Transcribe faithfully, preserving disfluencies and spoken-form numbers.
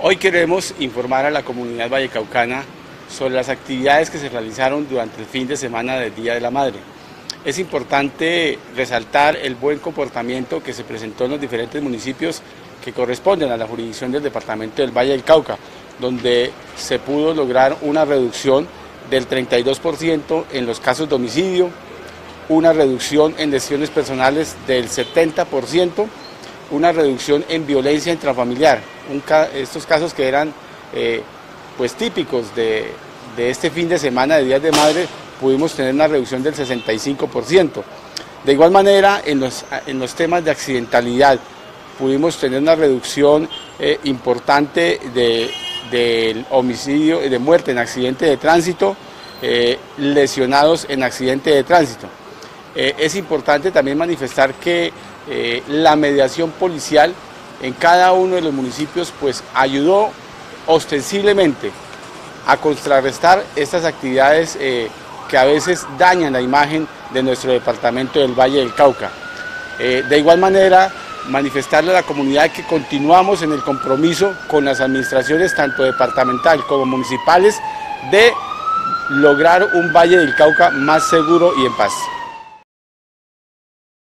Hoy queremos informar a la comunidad vallecaucana sobre las actividades que se realizaron durante el fin de semana del Día de la Madre. Es importante resaltar el buen comportamiento que se presentó en los diferentes municipios que corresponden a la jurisdicción del departamento del Valle del Cauca, donde se pudo lograr una reducción del treinta y dos por ciento en los casos de homicidio, una reducción en lesiones personales del setenta por ciento, una reducción en violencia intrafamiliar. Un ca estos casos que eran eh, pues típicos de, de este fin de semana de Días de Madre, pudimos tener una reducción del sesenta y cinco por ciento. De igual manera, en los, en los temas de accidentalidad, pudimos tener una reducción eh, importante de, del homicidio, de muerte en accidente de tránsito, eh, lesionados en accidente de tránsito. Eh, es importante también manifestar que eh, la mediación policial en cada uno de los municipios pues ayudó ostensiblemente a contrarrestar estas actividades eh, que a veces dañan la imagen de nuestro departamento del Valle del Cauca. Eh, de igual manera, manifestarle a la comunidad que continuamos en el compromiso con las administraciones tanto departamental como municipales de lograr un Valle del Cauca más seguro y en paz.